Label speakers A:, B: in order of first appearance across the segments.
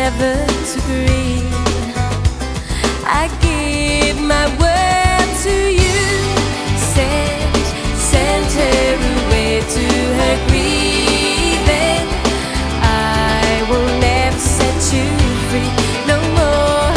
A: never to grieve. I give my word to you, send her away to her grieving. I will never set you free. No more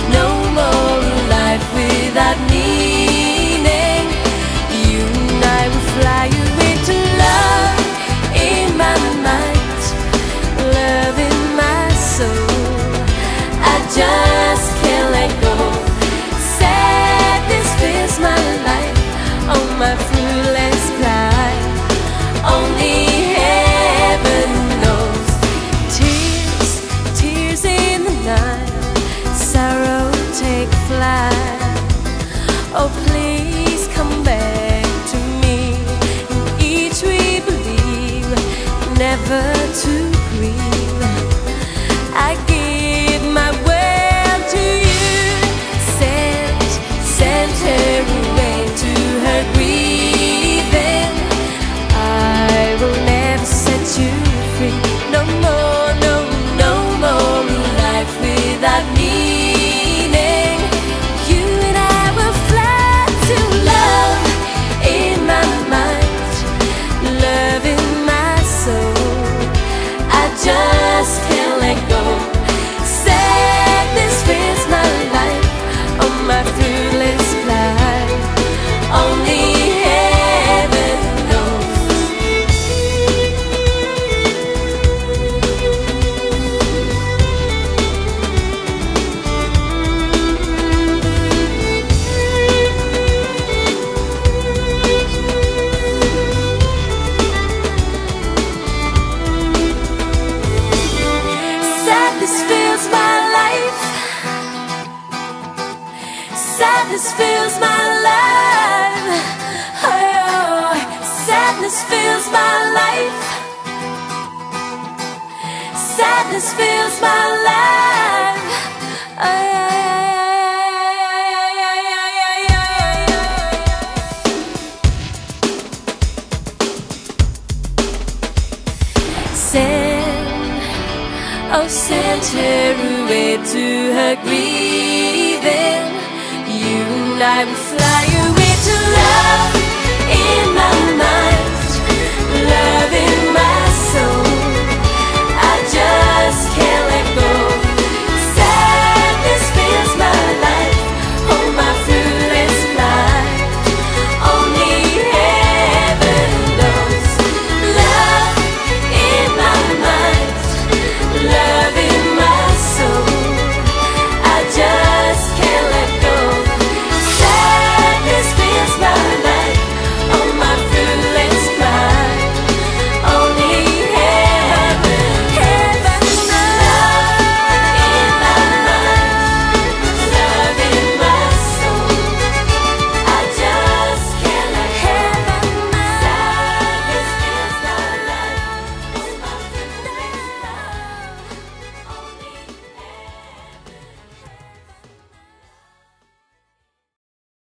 A: life without meaning. You and I will fly away to love in my mind, love in my soul. I just can't let go. Sadness fills my life on my fruitless climb. Only heaven knows. Tears in the night, sorrow take flight. Oh, please come back to me. In each we believe, never to grieve. I give my word to you, send her away to her grieving. I will never set you free. No more life without meaning. You and I will fly to love in my mind, love in my soul. I just can't let go. Sadness fills my life on my fruitless climb. Only heaven knows. Sadness fills my life. Sadness fills my life. Oh, sadness fills my life. Sadness fills my life. Send her away to her grieving. You and I will fly